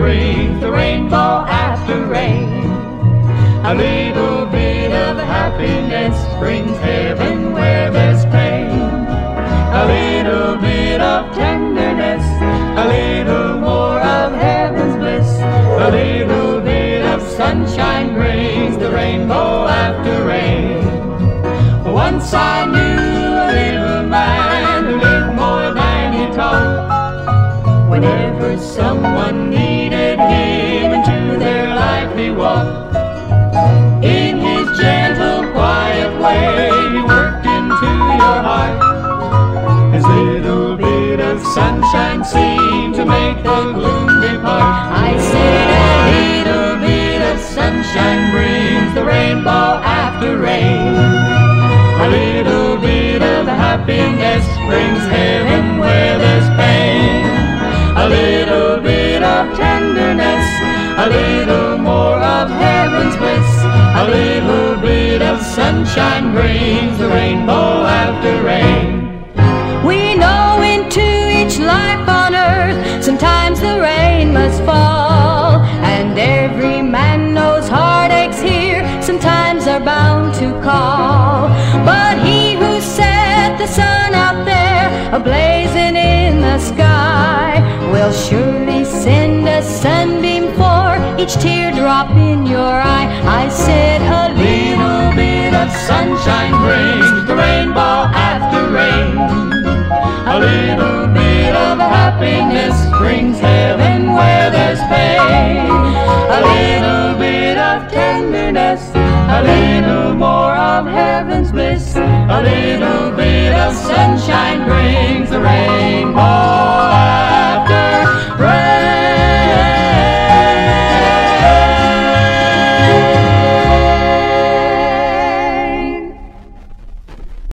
brings the rainbow after rain. A little bit of happiness brings heaven where there's pain. A little bit of tenderness, a little more of heaven's bliss. A little bit of sunshine brings the rainbow after rain. Once I knew a little man who lived more than he talked. Whenever someone needed him, into their life he walked. In his gentle, quiet way, he worked into your heart. His little bit of sunshine seemed to make the gloom depart. I said a little bit of sunshine brings the rainbow after rain. A little bit of happiness brings heaven where there's pain. A little bit of tenderness, a little more of heaven's bliss. A little bit of sunshine brings the rainbow after rain. We know into each life on earth sometimes the rain must fall, and every man knows heartaches here sometimes are bound to call. But he who set the sun out there a-blazing in the sky will surely send a sunbeam for each teardrop in your eye. I said a little bit of sunshine brings the rainbow after rain. A little bit of happiness brings heaven where there's pain. A little bit of tenderness, a little more of heaven's bliss. A little bit of sunshine brings